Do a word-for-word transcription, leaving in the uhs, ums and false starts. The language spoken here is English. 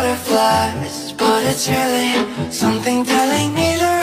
butterflies, but it's really something telling me to